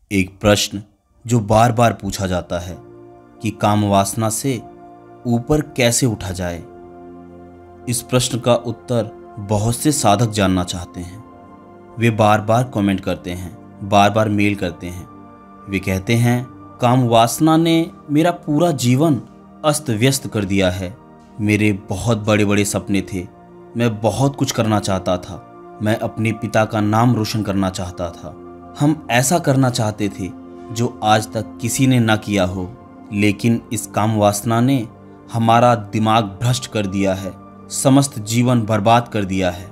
एक प्रश्न जो बार बार पूछा जाता है कि काम वासना से ऊपर कैसे उठा जाए। इस प्रश्न का उत्तर बहुत से साधक जानना चाहते हैं। वे बार बार कमेंट करते हैं, बार बार मेल करते हैं। वे कहते हैं, काम वासना ने मेरा पूरा जीवन अस्त व्यस्त कर दिया है। मेरे बहुत बड़े बड़े सपने थे, मैं बहुत कुछ करना चाहता था। मैं अपने पिता का नाम रोशन करना चाहता था। हम ऐसा करना चाहते थे जो आज तक किसी ने ना किया हो, लेकिन इस काम वासना ने हमारा दिमाग भ्रष्ट कर दिया है, समस्त जीवन बर्बाद कर दिया है।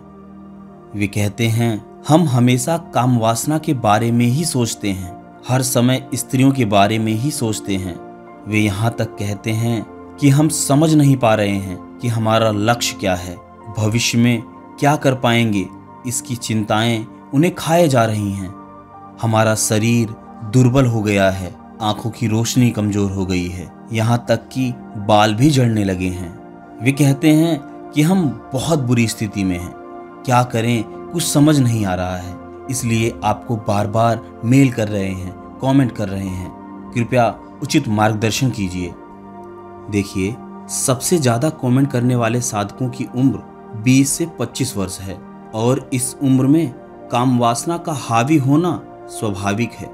वे कहते हैं, हम हमेशा काम वासना के बारे में ही सोचते हैं, हर समय स्त्रियों के बारे में ही सोचते हैं। वे यहाँ तक कहते हैं कि हम समझ नहीं पा रहे हैं कि हमारा लक्ष्य क्या है, भविष्य में क्या कर पाएंगे, इसकी चिंताएं उन्हें खाए जा रही हैं। हमारा शरीर दुर्बल हो गया है, आंखों की रोशनी कमजोर हो गई है, यहाँ तक कि बाल भी झड़ने लगे हैं। वे कहते हैं कि हम बहुत बुरी स्थिति में हैं, क्या करें कुछ समझ नहीं आ रहा है। इसलिए आपको बार बार मेल कर रहे हैं, कमेंट कर रहे हैं। कृपया उचित मार्गदर्शन कीजिए। देखिए, सबसे ज़्यादा कमेंट करने वाले साधकों की उम्र 20 से 25 वर्ष है और इस उम्र में काम वासना का हावी होना स्वाभाविक है।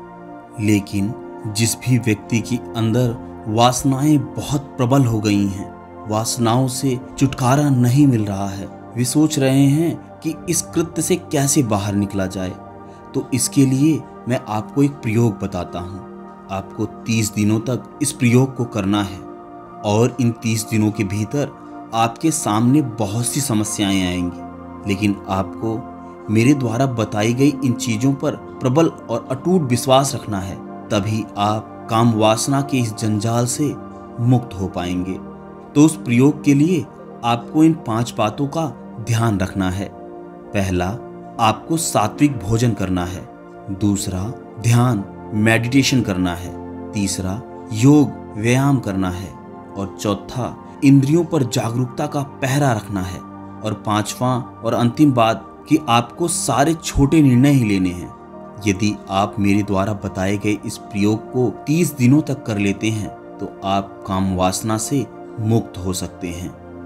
लेकिन जिस भी व्यक्ति के अंदर वासनाएं बहुत प्रबल हो गई हैं, वासनाओं से छुटकारा नहीं मिल रहा है, वे सोच रहे हैं कि इस कृत्य से कैसे बाहर निकला जाए, तो इसके लिए मैं आपको एक प्रयोग बताता हूँ। आपको 30 दिनों तक इस प्रयोग को करना है और इन 30 दिनों के भीतर आपके सामने बहुत सी समस्याएं आएंगी, लेकिन आपको मेरे द्वारा बताई गई इन चीज़ों पर प्रबल और अटूट विश्वास रखना है, तभी आप काम वासना के इस जंजाल से मुक्त हो पाएंगे। तो उस प्रयोग के लिए आपको इन 5 बातों का ध्यान रखना है। पहला, आपको सात्विक भोजन करना है। दूसरा, ध्यान मेडिटेशन करना है। तीसरा, योग व्यायाम करना है। और चौथा, इंद्रियों पर जागरूकता का पहरा रखना है। और 5वां और अंतिम बात कि आपको सारे छोटे निर्णय ही लेने हैं। यदि आप मेरे द्वारा बताए गए इस प्रयोग को 30 दिनों तक कर लेते हैं तो आप काम वासना से मुक्त हो सकते हैं।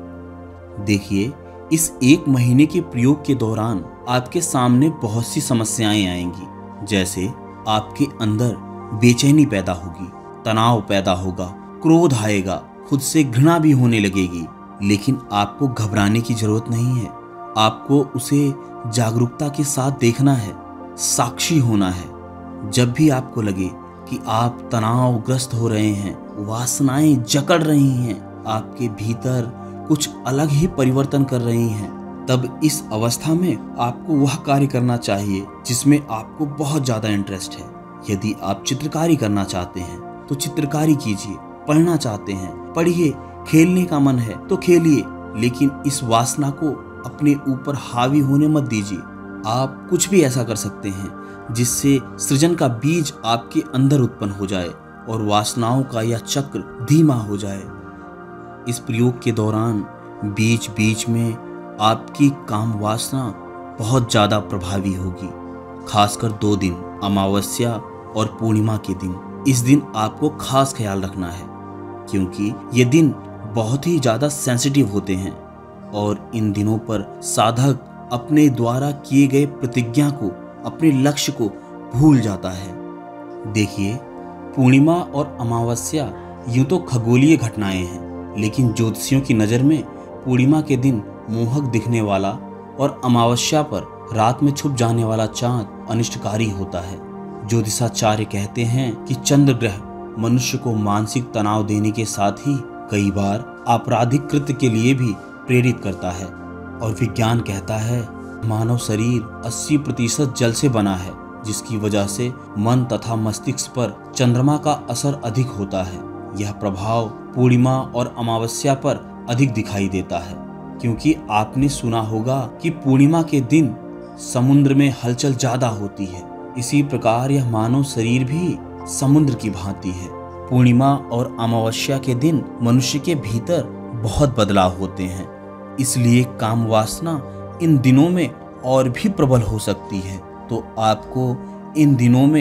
देखिए, इस 1 महीने के प्रयोग के दौरान आपके सामने बहुत सी समस्याएं आएंगी। जैसे आपके अंदर बेचैनी पैदा होगी, तनाव पैदा होगा, क्रोध आएगा, खुद से घृणा भी होने लगेगी। लेकिन आपको घबराने की जरूरत नहीं है। आपको उसे जागरूकता के साथ देखना है, साक्षी होना है। जब भी आपको लगे कि आप तनावग्रस्त हो रहे हैं, वासनाएं जकड़ रही हैं, आपके भीतर कुछ अलग ही परिवर्तन कर रही हैं, तब इस अवस्था में आपको वह कार्य करना चाहिए जिसमें आपको बहुत ज़्यादा इंटरेस्ट है। यदि आप चित्रकारी करना चाहते हैं तो चित्रकारी कीजिए, पढ़ना चाहते हैं पढ़िए, खेलने का मन है तो खेलिए, लेकिन इस वासना को अपने ऊपर हावी होने मत दीजिए। आप कुछ भी ऐसा कर सकते हैं जिससे सृजन का बीज आपके अंदर उत्पन्न हो जाए और वासनाओं का यह चक्र धीमा हो जाए। इस प्रयोग के दौरान बीच बीच में आपकी काम वासना बहुत ज़्यादा प्रभावी होगी, खासकर 2 दिन, अमावस्या और पूर्णिमा के दिन। इस दिन आपको खास ख्याल रखना है क्योंकि ये दिन बहुत ही ज़्यादा सेंसिटिव होते हैं और इन दिनों पर साधक अपने द्वारा किए गए प्रतिज्ञा को, अपने लक्ष्य को भूल जाता है। देखिए, पूर्णिमा और अमावस्या यूं तो खगोलीय घटनाएं हैं, लेकिन ज्योतिषियों की नज़र में पूर्णिमा के दिन मोहक दिखने वाला और अमावस्या पर रात में छुप जाने वाला चांद अनिष्टकारी होता है। ज्योतिषाचार्य कहते हैं कि चंद्र ग्रह मनुष्य को मानसिक तनाव देने के साथ ही कई बार आपराधिक कृत्य के लिए भी प्रेरित करता है। और विज्ञान कहता है मानव शरीर 80% जल से बना है, जिसकी वजह से मन तथा मस्तिष्क पर चंद्रमा का असर अधिक होता है। यह प्रभाव पूर्णिमा और अमावस्या पर अधिक दिखाई देता है, क्योंकि आपने सुना होगा कि पूर्णिमा के दिन समुद्र में हलचल ज्यादा होती है। इसी प्रकार यह मानव शरीर भी समुद्र की भांति है। पूर्णिमा और अमावस्या के दिन मनुष्य के भीतर बहुत बदलाव होते हैं, इसलिए काम वासना इन दिनों में और भी प्रबल हो सकती है। तो आपको इन दिनों में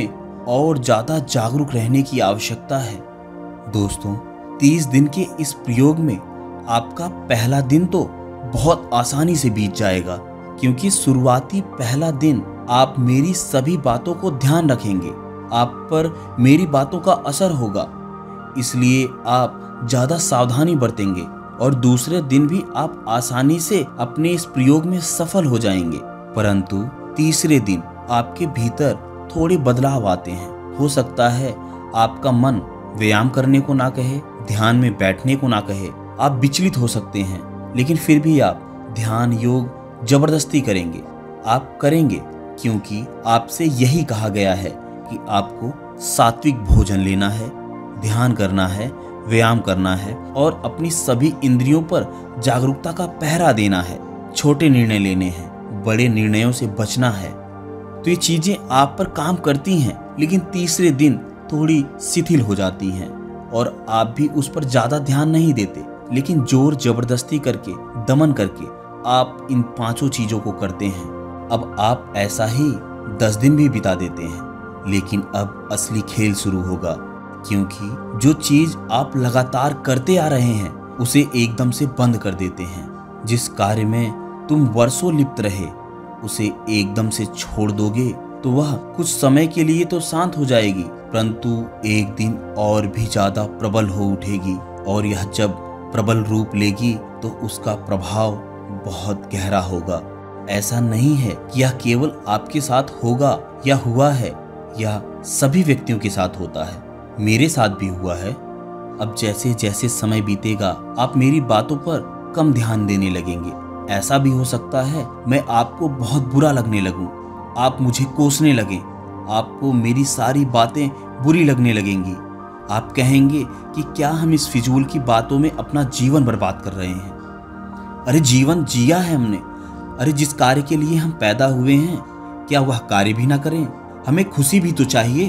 और ज़्यादा जागरूक रहने की आवश्यकता है। दोस्तों, 30 दिन के इस प्रयोग में आपका पहला दिन तो बहुत आसानी से बीत जाएगा, क्योंकि शुरुआती पहला दिन आप मेरी सभी बातों को ध्यान रखेंगे। आप पर मेरी बातों का असर होगा, इसलिए आप ज़्यादा सावधानी बरतेंगे और दूसरे दिन भी आप आसानी से अपने इस प्रयोग में सफल हो जाएंगे। परंतु तीसरे दिन आपके भीतर थोड़े बदलाव आते हैं। हो सकता है आपका मन व्यायाम करने को ना कहे, ध्यान में बैठने को ना कहे। आप विचलित हो सकते हैं, लेकिन फिर भी आप ध्यान योग जबरदस्ती करेंगे। आप करेंगे क्योंकि आपसे यही कहा गया है कि आपको सात्विक भोजन लेना है, ध्यान करना है, व्यायाम करना है और अपनी सभी इंद्रियों पर जागरूकता का पहरा देना है। छोटे निर्णय लेने हैं, बड़े निर्णयों से बचना है। तो ये चीजें आप पर काम करती हैं, लेकिन तीसरे दिन थोड़ी शिथिल हो जाती हैं और आप भी उस पर ज्यादा ध्यान नहीं देते। लेकिन जोर जबरदस्ती करके, दमन करके आप इन 5 चीजों को करते हैं। अब आप ऐसा ही 10 दिन भी बिता देते हैं, लेकिन अब असली खेल शुरू होगा, क्योंकि जो चीज आप लगातार करते आ रहे हैं उसे एकदम से बंद कर देते हैं। जिस कार्य में तुम वर्षों लिप्त रहे उसे एकदम से छोड़ दोगे तो वह कुछ समय के लिए तो शांत हो जाएगी, परंतु एक दिन और भी ज्यादा प्रबल हो उठेगी और यह जब प्रबल रूप लेगी तो उसका प्रभाव बहुत गहरा होगा। ऐसा नहीं है कि यह केवल आपके साथ होगा या हुआ है, यह सभी व्यक्तियों के साथ होता है। मेरे साथ भी हुआ है। अब जैसे जैसे समय बीतेगा आप मेरी बातों पर कम ध्यान देने लगेंगे। ऐसा भी हो सकता है मैं आपको बहुत बुरा लगने लगूं, आप मुझे कोसने लगें, आपको मेरी सारी बातें बुरी लगने लगेंगी। आप कहेंगे कि क्या हम इस फिजूल की बातों में अपना जीवन बर्बाद कर रहे हैं। अरे जीवन जिया है हमने। अरे जिस कार्य के लिए हम पैदा हुए हैं क्या वह कार्य भी ना करें? हमें खुशी भी तो चाहिए।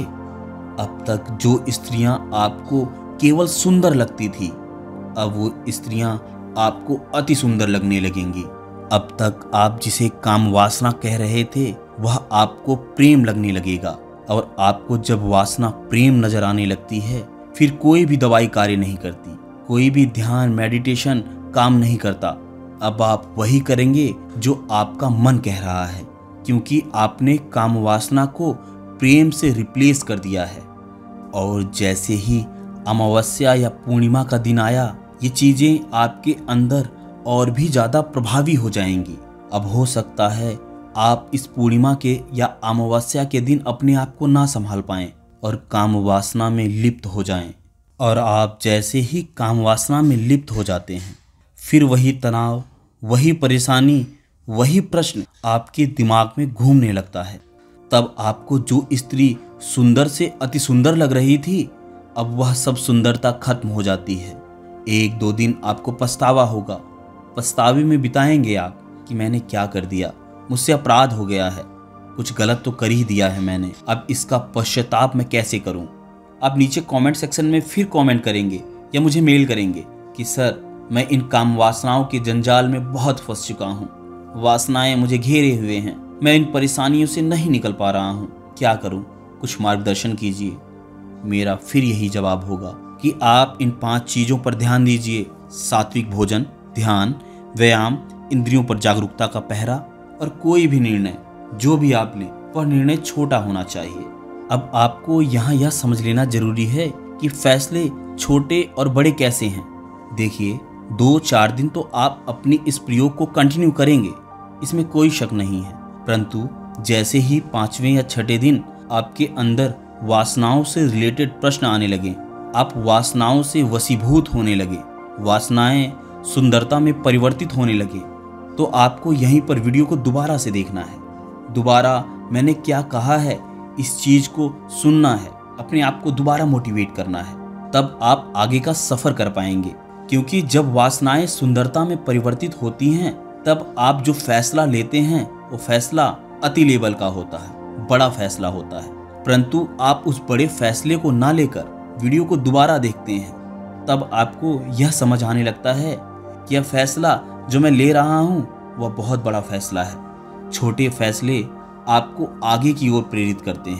अब तक जो स्त्रियां आपको केवल सुंदर लगती थी, अब वो स्त्रियां आपको अति सुंदर लगने लगेंगी। अब तक आप जिसे काम वासना कह रहे थे वह आपको प्रेम लगने लगेगा, और आपको जब वासना प्रेम नजर आने लगती है फिर कोई भी दवाई कार्य नहीं करती, कोई भी ध्यान मेडिटेशन काम नहीं करता। अब आप वही करेंगे जो आपका मन कह रहा है, क्योंकि आपने काम वासना को प्रेम से रिप्लेस कर दिया है। और जैसे ही अमावस्या या पूर्णिमा का दिन आया, ये चीजें आपके अंदर और भी ज्यादा प्रभावी हो जाएंगी। अब हो सकता है आप इस पूर्णिमा के या अमावस्या के दिन अपने आप को ना संभाल पाएं और काम वासना में लिप्त हो जाएं। और आप जैसे ही काम वासना में लिप्त हो जाते हैं, फिर वही तनाव, वही परेशानी, वही प्रश्न आपके दिमाग में घूमने लगता है। तब आपको जो स्त्री सुंदर से अति सुंदर लग रही थी, अब वह सब सुंदरता खत्म हो जाती है। 1-2 दिन आपको पछतावा होगा। पछतावे में बिताएंगे आप कि मैंने क्या कर दिया, मुझसे अपराध हो गया है, कुछ गलत तो कर ही दिया है मैंने, अब इसका पश्चाताप मैं कैसे करूं। आप नीचे कमेंट सेक्शन में फिर कमेंट करेंगे या मुझे मेल करेंगे कि सर मैं इन काम वासनाओं के जंजाल में बहुत फंस चुका हूँ, वासनाएं मुझे घेरे हुए हैं, मैं इन परेशानियों से नहीं निकल पा रहा हूँ, क्या करूँ, कुछ मार्गदर्शन कीजिए। मेरा फिर यही जवाब होगा कि आप इन 5 चीज़ों पर ध्यान दीजिए: सात्विक भोजन, ध्यान, व्यायाम, इंद्रियों पर जागरूकता का पहरा, और कोई भी निर्णय जो भी आप लें वह निर्णय छोटा होना चाहिए। अब आपको यहाँ यह समझ लेना जरूरी है कि फैसले छोटे और बड़े कैसे हैं। देखिए, 2-4 दिन तो आप अपनी इस प्रयोग को कंटिन्यू करेंगे, इसमें कोई शक नहीं है, परंतु जैसे ही 5वें या 6ठे दिन आपके अंदर वासनाओं से रिलेटेड प्रश्न आने लगे, आप वासनाओं से वशीभूत होने लगे, वासनाएं सुंदरता में परिवर्तित होने लगे, तो आपको यहीं पर वीडियो को दोबारा से देखना है। दोबारा मैंने क्या कहा है इस चीज को सुनना है, अपने आप को दोबारा मोटिवेट करना है, तब आप आगे का सफर कर पाएंगे। क्योंकि जब वासनाएं सुंदरता में परिवर्तित होती हैं, तब आप जो फैसला लेते हैं वो फैसला अति लेवल का होता है, बड़ा फैसला होता है। परंतु आप उस बड़े फैसले को ना लेकर वीडियो को दोबारा देखते हैं, तब आपको यह समझ आने लगता है कि यह फैसला जो मैं ले रहा हूँ वह बहुत बड़ा फैसला है। छोटे फैसले आपको आगे की ओर प्रेरित करते हैं,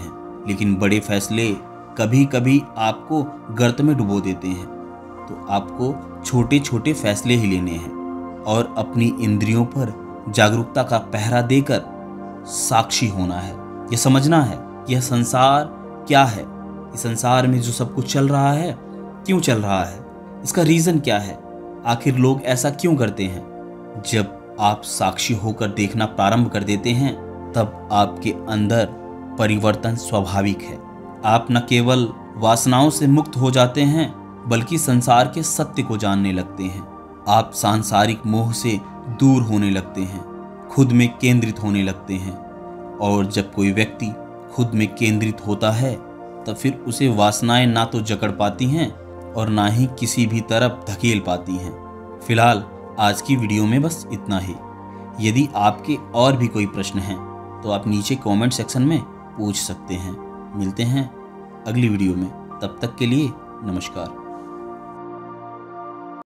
लेकिन बड़े फैसले कभी कभी आपको गर्त में डुबो देते हैं। तो आपको छोटे छोटे फैसले ही लेने हैं और अपनी इंद्रियों पर जागरूकता का पहरा देकर साक्षी होना है। यह समझना है कि यह संसार क्या है, इस संसार में जो सब कुछ चल रहा है क्यों चल रहा है, इसका रीज़न क्या है, आखिर लोग ऐसा क्यों करते हैं। जब आप साक्षी होकर देखना प्रारंभ कर देते हैं तब आपके अंदर परिवर्तन स्वाभाविक है। आप न केवल वासनाओं से मुक्त हो जाते हैं बल्कि संसार के सत्य को जानने लगते हैं। आप सांसारिक मोह से दूर होने लगते हैं, खुद में केंद्रित होने लगते हैं। और जब कोई व्यक्ति खुद में केंद्रित होता है तब फिर उसे वासनाएं ना तो जकड़ पाती हैं और ना ही किसी भी तरफ धकेल पाती हैं। फिलहाल आज की वीडियो में बस इतना ही। यदि आपके और भी कोई प्रश्न हैं तो आप नीचे कमेंट सेक्शन में पूछ सकते हैं। मिलते हैं अगली वीडियो में, तब तक के लिए नमस्कार।